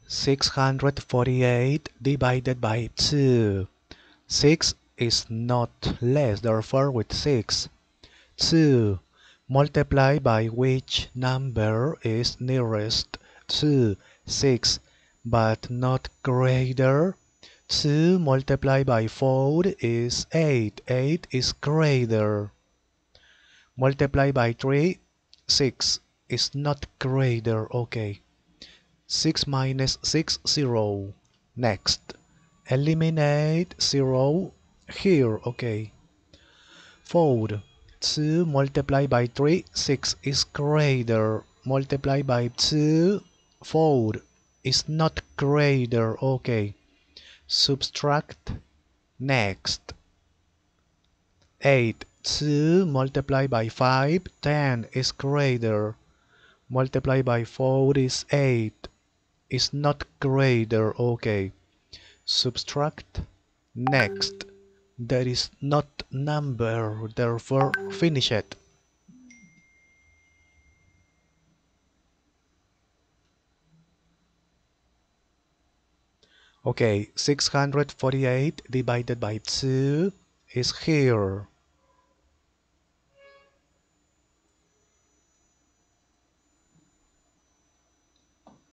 648 divided by 2. 6 is not less, therefore with 6. 2. Multiply by which number is nearest to 6 but not greater. 2 multiplied by 4 is 8. 8 is greater. Multiply by 3, 6 is not greater. Okay. 6 minus 6, 0. Next. Eliminate 0 here. Okay. 4. 2 multiplied by 3, 6 is greater. Multiply by 2, 4 is not greater. Okay. Subtract. Next. 8. 2 multiplied by 5, 10 is greater. Multiply by 4 is 8. Is not greater. Okay. Subtract. Next. That is not number, therefore finish it. Okay, 648 divided by 2 is here.